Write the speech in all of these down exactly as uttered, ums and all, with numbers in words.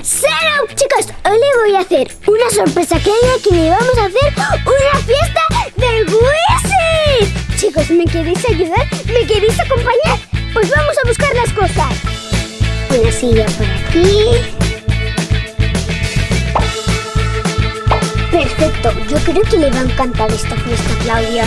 ¡Salud! Chicos, hoy le voy a hacer una sorpresa a Claudia, que le vamos a hacer una fiesta de Wissis. Chicos, ¿me queréis ayudar? ¿Me queréis acompañar? Pues vamos a buscar las cosas. Una silla por aquí. Perfecto, yo creo que le va a encantar esta fiesta a Claudia.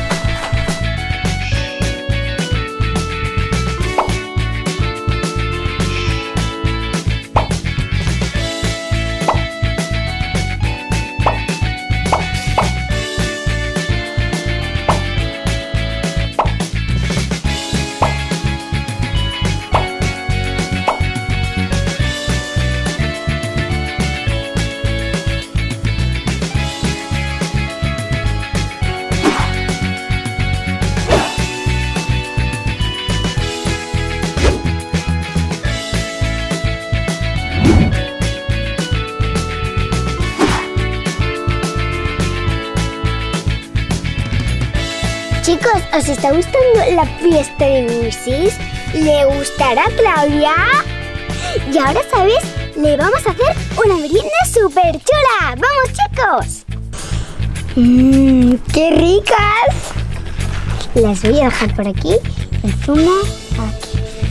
Chicos, ¿os está gustando la fiesta de Wissis? ¿Le gustará a Claudia? Y ahora, ¿sabes? Le vamos a hacer una merienda súper chula. ¡Vamos, chicos! Mmm, ¡qué ricas! Las voy a dejar por aquí. El zumo aquí.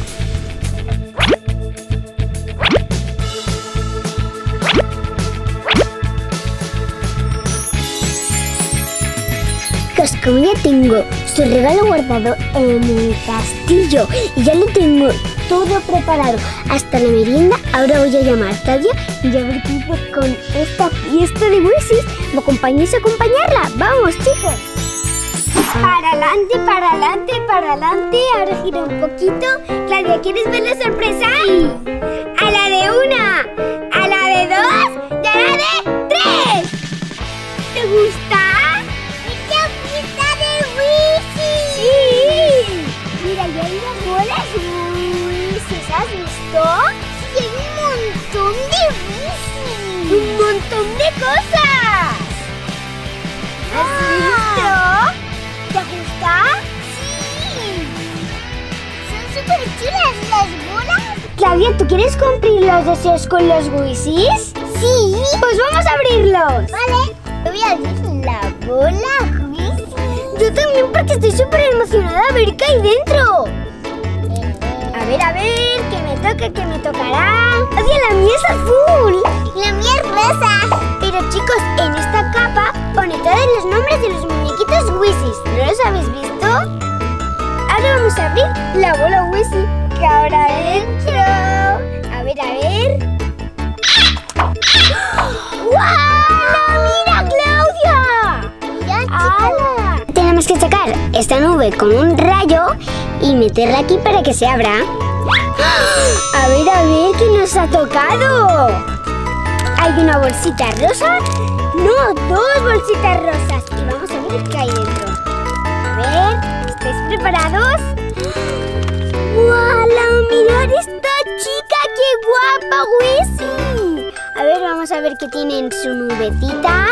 Como ya tengo su regalo guardado en el castillo y ya lo tengo todo preparado hasta la merienda, ahora voy a llamar a Claudia y a ver qué hace con esta fiesta de Wissis. ¿Me acompañáis a acompañarla? ¡Vamos, chicos! Para adelante, para adelante, para adelante. Ahora gira un poquito. Claudia, ¿quieres ver la sorpresa? Sí. A la de una, a la de dos y a la de tres. ¿Te gusta? Mira, ya hay las bolas Wissis, ¿has visto? Sí, hay un montón de Wissis. ¡Un montón de cosas! ¿Has visto? ¿Te gusta? Sí. Son súper chulas las bolas. Claudia, ¿tú quieres cumplir los deseos con los Wissis? Sí. Pues vamos a abrirlos. Vale. Te voy a abrir la bola Wissis. Yo también, porque estoy súper emocionada a ver qué hay dentro. A ver, a ver, que me toca, que me tocará. Oye, la mía es azul. La mía es rosa. Pero chicos, en esta capa pone todos los nombres de los muñequitos Wissis. ¿No los habéis visto? Ahora vamos a abrir la bola Wissis, que ahora dentro. A ver, a ver. ¡Guau! ¡Mira, Claudia! Mira, chicos. Tenemos que sacar esta nube con un rayo y meterla aquí para que se abra. A ver, a ver, ¿qué nos ha tocado? Hay una bolsita rosa. No, dos bolsitas rosas. Y vamos a ver qué hay dentro. A ver, ¿estáis preparados? ¡Wala! ¡Mirad esta chica! ¡Qué guapa, Wissis! A ver, vamos a ver qué tiene en su nubecita.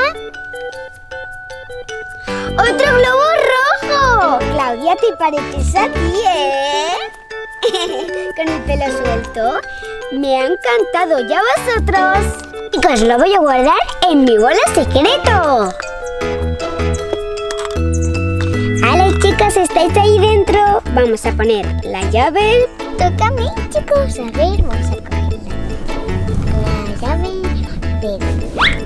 ¡Otro globo rojo! Claudia, ¿te pareces a ti, eh? Con el pelo suelto. Me ha encantado. ¿Ya vosotros? Chicos, lo voy a guardar en mi bola secreto. Vale, chicos, ¿estáis ahí dentro? Vamos a poner la llave. Toca a mí, chicos. A ver, vamos a coger la, la llave. A ver.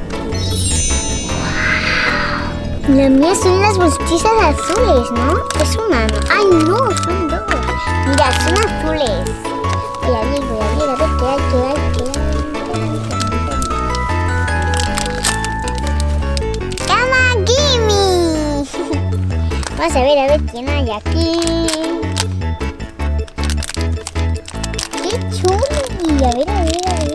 La mía son las bolsitas azules, ¿no? Es una, ¿no? ¡Ay, no! Son dos. Mira, son azules. Voy a abrir, voy a abrir, a ver qué hay, qué hay, qué hay. ¡Cama, gimme! Vamos a ver, a ver quién hay aquí. ¡Qué chuli! A ver, a ver, a ver.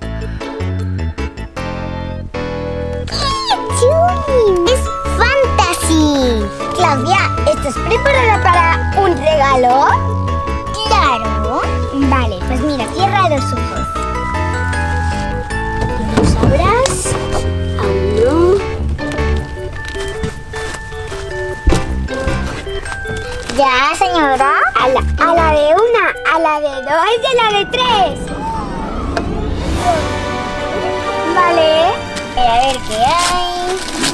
¡Qué chuli! ¡Es fantasy! Claudia, ¿estás preparada para un regalo? ¡Claro! Vale, pues mira, cierra los ojos. ¿Y los abras? Aún no. ¿Ya, señora? A la, a la de una, a la de dos y a la de tres. Vale. A ver qué hay.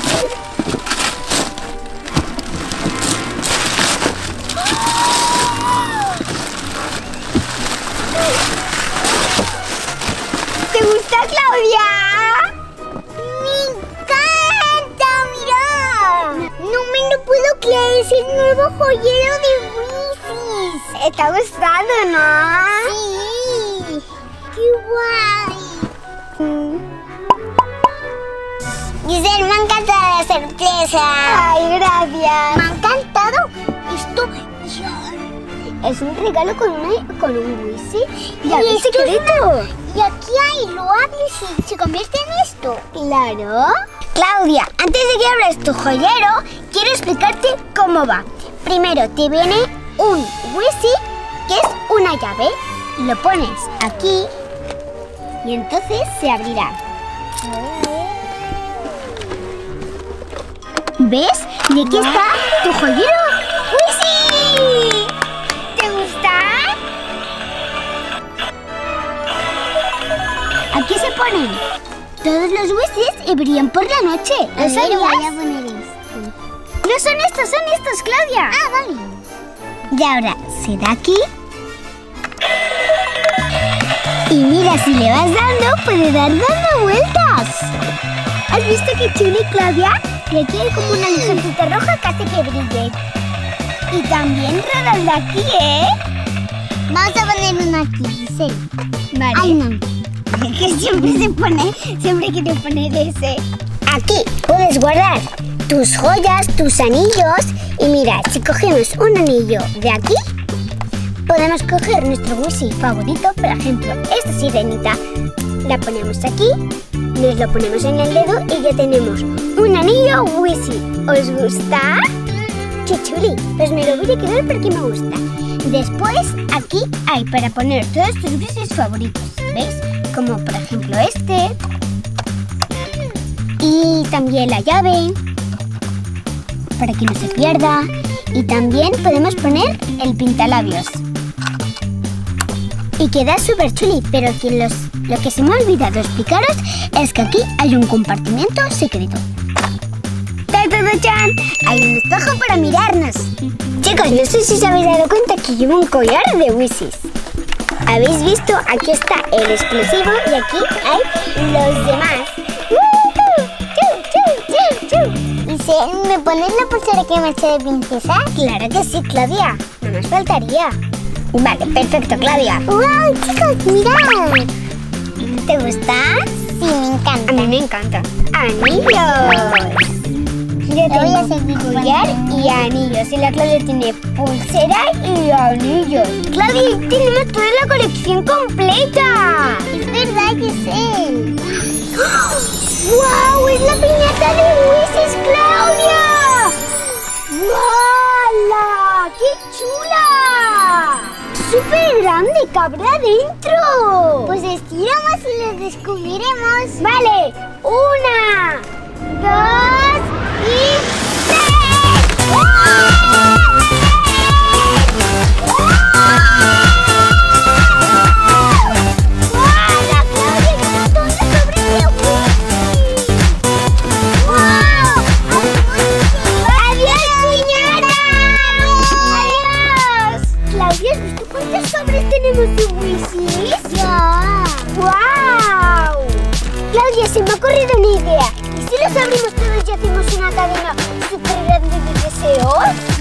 ¿Te gusta, Claudia? ¡Me encanta! ¡Mira! No me lo puedo creer, es el nuevo joyero de Wissis. ¿Te ha gustado, no? Sí. ¡Qué guay! Giselle, me ha encantado la sorpresa. ¡Ay, gracias! Me ha encantado esto. Es un regalo con, una, con un Wissi y un secreto. Y aquí hay, lo abres y se convierte en esto. Claro. Claudia, antes de que abras tu joyero, quiero explicarte cómo va. Primero te viene un Wissi, que es una llave. Lo pones aquí y entonces se abrirá. ¿Ves? Y aquí está tu joyero Wissi. ¿Te gusta? Aquí se ponen todos los Wissis y brillan por la noche. ¿Lo sabías? Voy a poner esto. No son estos, son estos, Claudia. Ah, vale. Y ahora se da aquí. Y mira, si le vas dando, puede dar dando vueltas. ¿Has visto qué chulo, Claudia? Que aquí hay como una lucecita roja que hace que brille. Y también redonda aquí, ¿eh? Vamos a poner uno aquí, Giselle. Vale. Ay, no. Que siempre se pone, siempre quiero poner ese. Aquí puedes guardar tus joyas, tus anillos. Y mira, si cogemos un anillo de aquí, podemos coger nuestro Wissi favorito. Por ejemplo, esta sirenita. La ponemos aquí, nos lo ponemos en el dedo y ya tenemos un anillo Wissi. ¿Os gusta? ¡Qué chuli! Pues me lo voy a quedar porque me gusta. Después, aquí hay para poner todos tus Wissis favoritos. ¿Veis? Como por ejemplo este. Y también la llave, para que no se pierda. Y también podemos poner el pintalabios. Y queda súper chuli, pero que los, lo que se me ha olvidado explicaros es que aquí hay un compartimiento secreto. ¡Ta-ta-ta-chan! Hay un espejo para mirarnos. Chicos, no sé si os habéis dado cuenta que llevo un collar de Wissis. ¿Habéis visto? Aquí está el explosivo y aquí hay los demás. ¿Y me pones la pulsera que me eché de princesa? Claro que sí, Claudia. No nos faltaría. Vale, perfecto, Claudia. ¡Wow, chicos, mirad! ¿Te gusta? Sí, me encanta. A mí me encanta. ¡Anillos! Yo tengo collar y anillos. Y la Claudia tiene pulsera y anillos. Claudia, tenemos toda la colección completa. Es verdad que sé. ¡Wow! ¡Es la piñata de Wissis, Claudia! ¡Wala! ¡Qué chula! ¡Súper grande! ¡Cabrá adentro! Pues estiramos y lo descubriremos. Vale. Una, dos y tres. ¡Ah! Se me ha ocurrido una idea. ¿Y si los abrimos todos y hacemos una cadena súper grande de deseos?